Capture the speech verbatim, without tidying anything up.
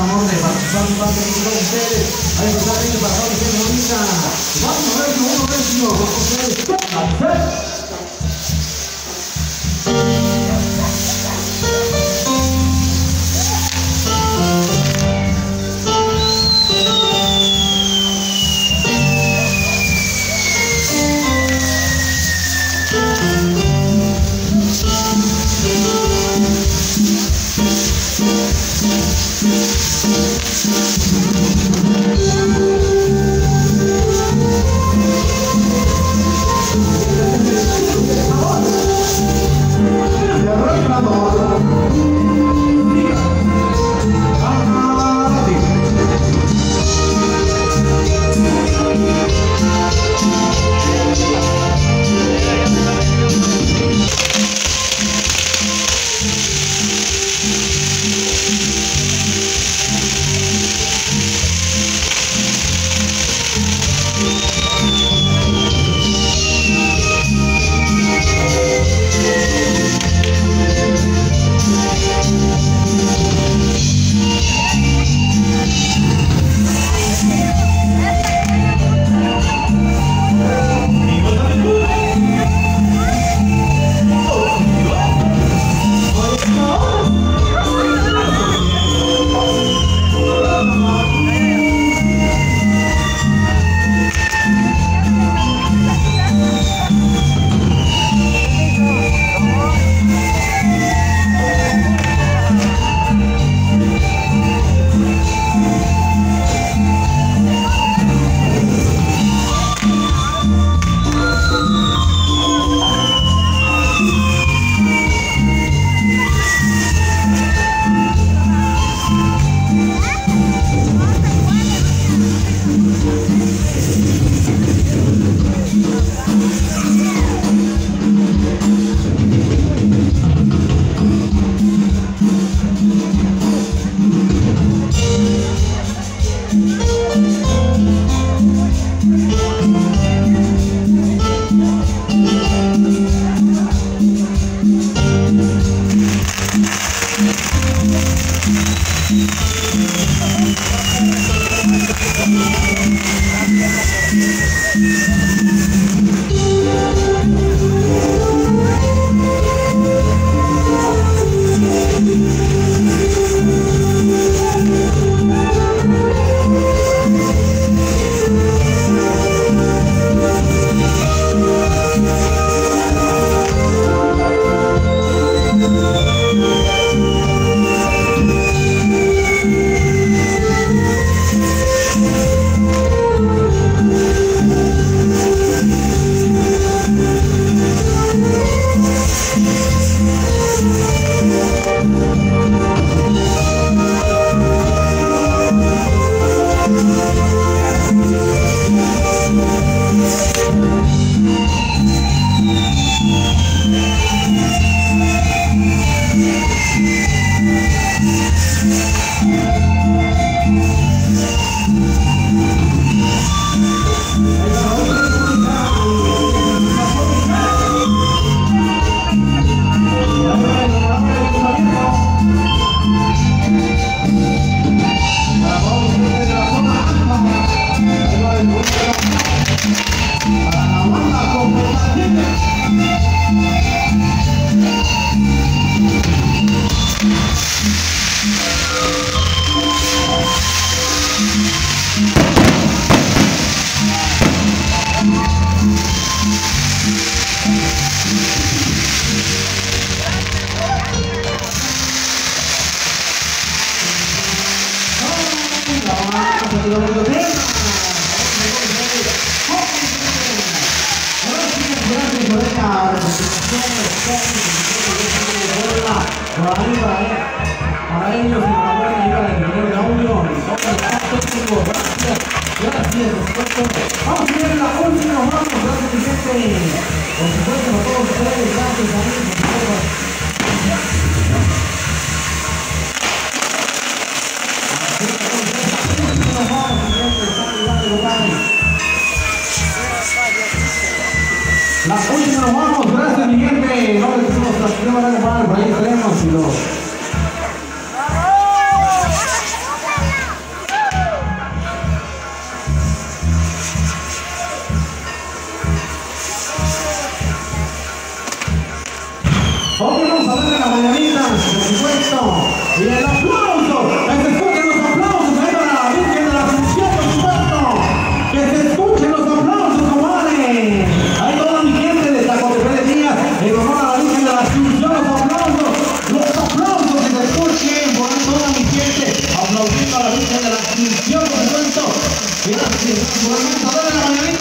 amor de participar un parte con ustedes. Ahí está la gente para todos ustedes ahorita. Vamos a ver, uno, uno, décimo, con ustedes. Para ellos, si la buena ayuda del ingeniero de audio, gracias, gracias, vamos a ver la última, vamos, gracias mi gente, por supuesto a todos ustedes, gracias amigos, la última nos vamos, gracias mi gente, no les decimos hasta que no van a jugar, por ahí estaremos y los sintió por el cuento. Gracias, por la mesa, dale la mañanita.